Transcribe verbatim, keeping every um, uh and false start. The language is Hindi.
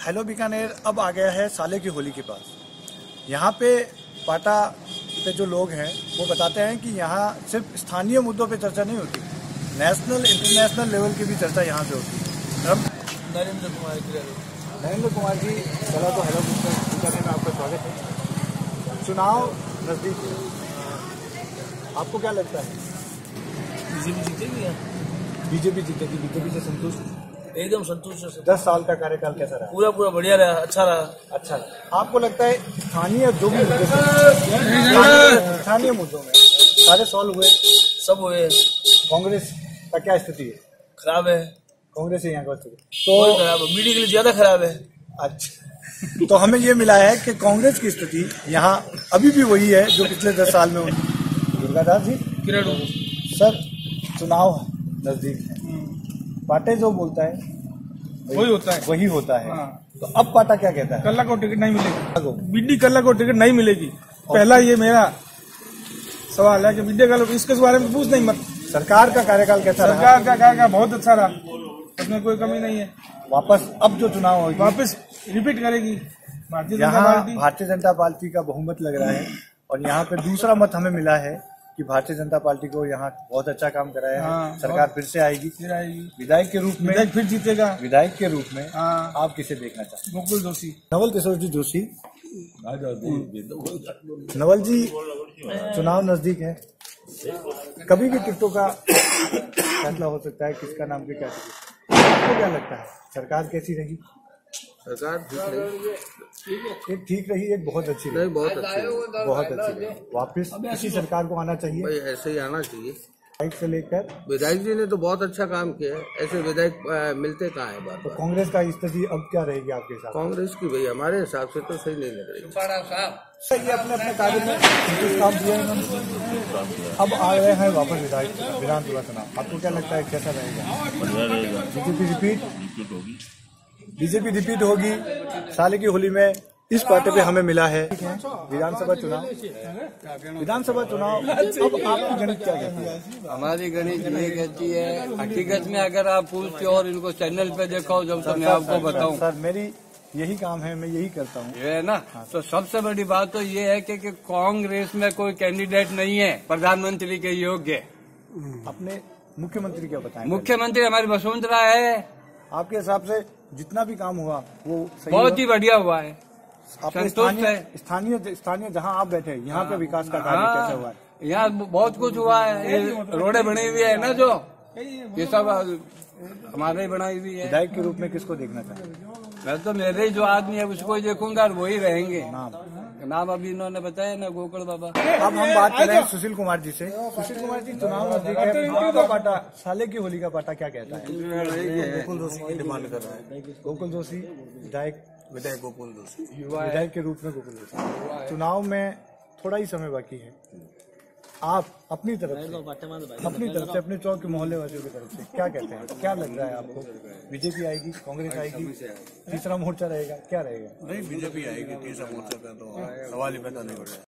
हेलो बीकानेर अब आ गया है साले की होली के पास। यहाँ पे पाटा पे जो लोग हैं वो बताते हैं कि यहाँ सिर्फ स्थानीय मुद्दों पे चर्चा नहीं होती, नेशनल इंटरनेशनल लेवल की भी चर्चा यहाँ पे होती है। अब नरेंद्र कुमार नरेंद्र कुमार जी, चला तो हेलो बीकानेर में आपका स्वागत है। चुनाव नजदीक है, आपको क्या लगता है? बीजेपी जीतेगी? बीजेपी जीतेगी? बीजेपी से संतुष्ट? एकदम संतुष्ट है। दस साल का कार्यकाल कैसा रहा? पूरा पूरा बढ़िया रहा, अच्छा रहा। अच्छा, आपको लगता है स्थानीय जो भी मुद्दे स्थानीय मुद्दों में सारे सॉल्व हुए? सब हुए। कांग्रेस का क्या स्थिति है? खराब है। कांग्रेस है यहाँ का स्थिति तो तो खराब है, मीडिया के लिए ज्यादा खराब है। अच्छा, तो हमें ये मिला है कि कांग्रेस की स्थिति यहाँ अभी भी वही है जो पिछले दस साल में हुई। दुर्गादास जी, किरण सर, चुनाव नजदीक है, पाटे जो बोलता है वही होता है वही होता है। हाँ। तो अब पाटा क्या कहता है? कल्ला को टिकट नहीं मिलेगी, बीडी कल्ला को टिकट नहीं मिलेगी। पहला ये मेरा सवाल है कि बीडी कल्ला, इसके बारे में पूछ नहीं मत। सरकार का कार्यकाल कैसा रहा? सरकार का कार्यकाल बहुत अच्छा रहा, उसमें कोई कमी नहीं है। वापस अब जो चुनाव होगी वापस रिपीट करेगी भारतीय जनता यहाँ पार्टी। भारतीय जनता पार्टी का बहुमत लग रहा है और यहाँ पे दूसरा मत हमें मिला है कि भारतीय जनता पार्टी को यहाँ बहुत अच्छा काम कराया है। हाँ, सरकार फिर से आएगी, फिर आएगी विधायक के रूप में। विधायक फिर जीतेगा विधायक के रूप में हाँ। आप किसे देखना चाहते हैं? गोकुल जोशी। नवल किशोर जी जोशी। नवल जी, चुनाव नजदीक है, कभी भी टिकटों का फैसला हो सकता है, किसका नाम की क्या टिकट? आपको क्या लगता है सरकार कैसी रही? सरकार ठीक रही, एक ठीक रही, एक बहुत अच्छी रही। नहीं बहुत अच्छी है। बहुत अच्छी रही। वापस इसी सरकार को आना चाहिए, भाई ऐसे ही आना चाहिए। विधायक से लेकर। विधायक जी ने तो बहुत अच्छा काम किया है, ऐसे विधायक अ, मिलते कहाँ है बार तो बार। कांग्रेस का स्थिति अब क्या रहेगी आपके हिसाब से? कांग्रेस की भाई हमारे हिसाब से तो सही नहीं लग रही। सर, ये अपने अपने कार्य में संतुष्ट काम दिया इन्होंने, अब आ रहे हैं वापस विधायक विधानसभा चुनाव। आपको क्या लगता है कैसा रहेगा? बीजेपी रिपीट बीजेपी रिपीट होगी साले की होली में। इस पार्टी पे हमें मिला है विधानसभा चुनाव। विधानसभा चुनाव अब आपकी गणित क्या कहती है? हमारी गणित ये कहती है, हकीकत में अगर आप पूछते हो और इनको चैनल पे देखो जब तो मैं आपको बताऊं। सर, मेरी यही काम है, मैं यही करता हूँ। ये है ना, तो सबसे बड़ी बात तो ये है कि, कि कांग्रेस में कोई कैंडिडेट नहीं है प्रधानमंत्री के योग्य। अपने मुख्यमंत्री क्या बताएं? मुख्यमंत्री हमारी वसुंधरा है। आपके हिसाब से जितना भी काम हुआ वो सही बहुत ही बढ़िया हुआ है, अपने संतुष्ट स्थानीय है। स्थानीय स्थानीय जहाँ आप बैठे हैं यहाँ पे विकास का कार्य कैसा हुआ है? यहाँ बहुत कुछ हुआ है, ये रोडें बनी हुई है ना, जो ये सब हमारे ही बनाई हुई है। विधायक के रूप में किसको देखना चाहेंगे? मैं तो मेरे ही जो आदमी है उसको ही देखूंगा और वही रहेंगे। नाम नाम अभी इन्होंने बताया ना, गोकुल बाबा। अब हम बात करें सुशील कुमार जी से। सुशील कुमार जी, चुनाव नजदीक है, आपका पाटा साले की होली का पाटा क्या कहता है? गोकुल जोशी की डिमांड कर रहा है। गोकुल जोशी विधायक विधायक गोकुल जोशी विधायक के रूप में गोकुल जोशी। चुनाव में थोड़ा ही समय बाकी है, आप अपनी तरफ से अपनी तरफ से अपने चौक के मोहल्ले वासियों की तरफ से क्या कहते हैं? क्या लग रहा है आपको? बीजेपी आएगी, कांग्रेस आएगी, तीसरा मोर्चा रहेगा, क्या रहेगा? नहीं, बीजेपी आएगी। तीसरा मोर्चा का तो सवाल ही पैदा नहीं हो रहा है।